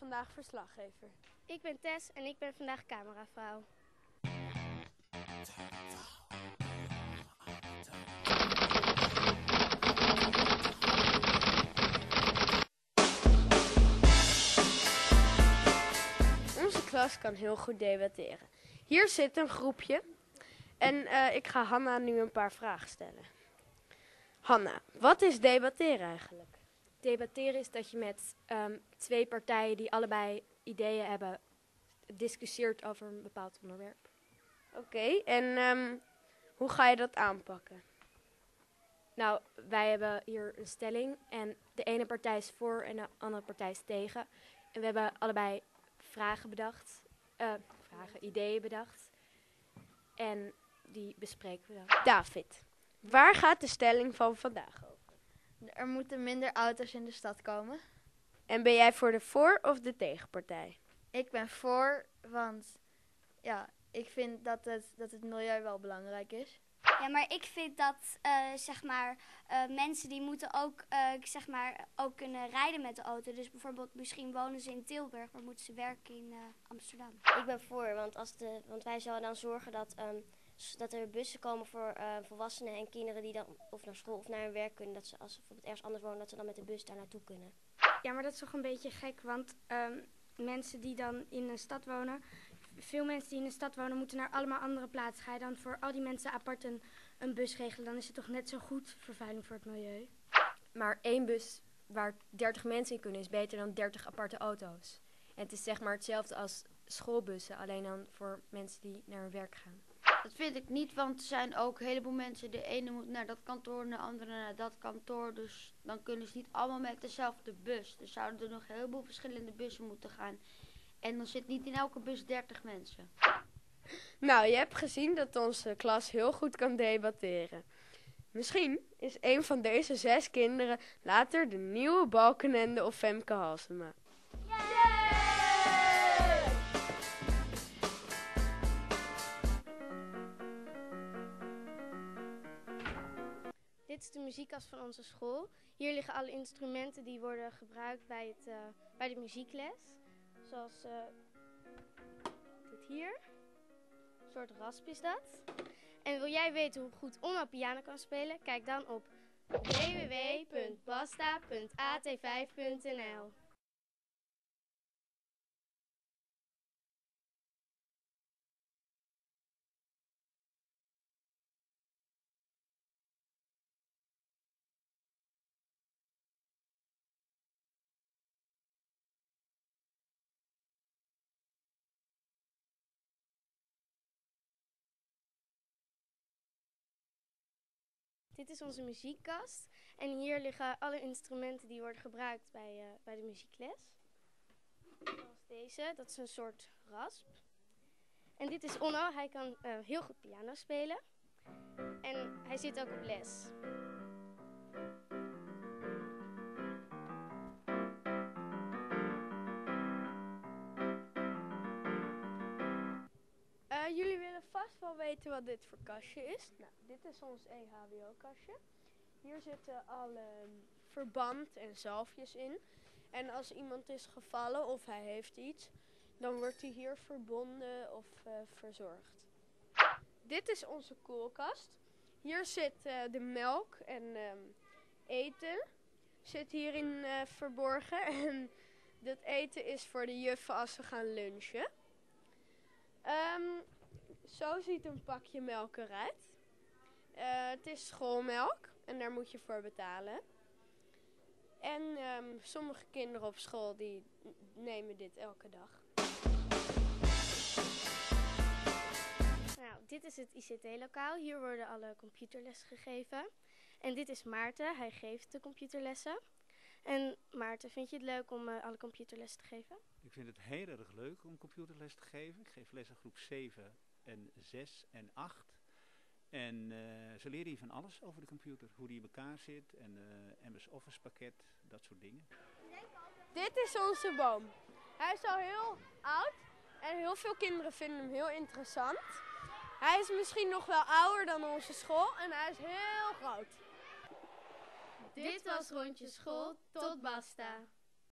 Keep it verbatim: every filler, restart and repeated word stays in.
vandaag verslaggever. Ik ben Tess en ik ben vandaag cameravrouw. Onze klas kan heel goed debatteren. Hier zit een groepje en uh, ik ga Hanna nu een paar vragen stellen. Hanna, wat is debatteren eigenlijk? Debatteren is dat je met um, twee partijen die allebei ideeën hebben, discussieert over een bepaald onderwerp. Oké, okay, en um, hoe ga je dat aanpakken? Nou, wij hebben hier een stelling en de ene partij is voor en de andere partij is tegen. En we hebben allebei vragen bedacht, uh, vragen, ideeën bedacht. En die bespreken we dan. David, waar gaat de stelling van vandaag over? Er moeten minder auto's in de stad komen. En ben jij voor de voor- of de tegenpartij? Ik ben voor, want ja, ik vind dat het, dat het milieu wel belangrijk is. Ja, maar ik vind dat uh, zeg maar, uh, mensen die moeten ook, uh, zeg maar, ook kunnen rijden met de auto. Dus bijvoorbeeld misschien wonen ze in Tilburg, maar moeten ze werken in uh, Amsterdam. Ik ben voor, want, als de, want wij zouden dan zorgen dat, um, dat er bussen komen voor uh, volwassenen en kinderen die dan of naar school of naar hun werk kunnen. Dat ze als ze bijvoorbeeld ergens anders wonen, dat ze dan met de bus daar naartoe kunnen. Ja, maar dat is toch een beetje gek, want um, mensen die dan in een stad wonen, veel mensen die in een stad wonen moeten naar allemaal andere plaatsen. Ga je dan voor al die mensen apart een, een bus regelen, dan is het toch net zo goed vervuiling voor het milieu. Maar één bus waar dertig mensen in kunnen is beter dan dertig aparte auto's. En het is zeg maar hetzelfde als schoolbussen, alleen dan voor mensen die naar hun werk gaan. Dat vind ik niet, want er zijn ook een heleboel mensen. De ene moet naar dat kantoor en de andere naar dat kantoor. Dus dan kunnen ze niet allemaal met dezelfde bus. Er zouden er nog een heleboel verschillende bussen moeten gaan. En dan zit niet in elke bus dertig mensen. Nou, je hebt gezien dat onze klas heel goed kan debatteren. Misschien is een van deze zes kinderen later de nieuwe Balkenende of Femke Halsema. Dit is de muziekkast van onze school. Hier liggen alle instrumenten die worden gebruikt bij, het, uh, bij de muziekles. Zoals uh, dit hier. Een soort rasp is dat. En wil jij weten hoe goed Onno piano kan spelen? Kijk dan op w w w punt basta punt a t vijf punt n l. Dit is onze muziekkast en hier liggen alle instrumenten die worden gebruikt bij, uh, bij de muziekles. Zoals deze, dat is een soort rasp. En dit is Onno, hij kan uh, heel goed piano spelen. En hij zit ook op les. Uh, jullie willen vast wel weten wat dit voor kastje is. Nou, dit is ons E H B O-kastje. Hier zitten alle um, verband en zalfjes in. En als iemand is gevallen of hij heeft iets, dan wordt hij hier verbonden of uh, verzorgd. Dit is onze koelkast. Hier zit uh, de melk en um, eten. Zit hierin uh, verborgen. En dat eten is voor de juffen als ze gaan lunchen. Um, zo ziet een pakje melk eruit. Uh, het is schoolmelk en daar moet je voor betalen. En um, sommige kinderen op school die nemen dit elke dag. Nou, dit is het I C T-lokaal. Hier worden alle computerlessen gegeven. En dit is Maarten, hij geeft de computerlessen. En Maarten, vind je het leuk om uh, alle computerlessen te geven? Ik vind het heel erg leuk om computerles te geven. Ik geef les in groep zeven en zes en acht. En uh, ze leren hier van alles over de computer. Hoe die in elkaar zit en uh, M S Office pakket, dat soort dingen. Dit is onze boom. Hij is al heel oud en heel veel kinderen vinden hem heel interessant. Hij is misschien nog wel ouder dan onze school en hij is heel groot. Dit was Rondje School, tot basta.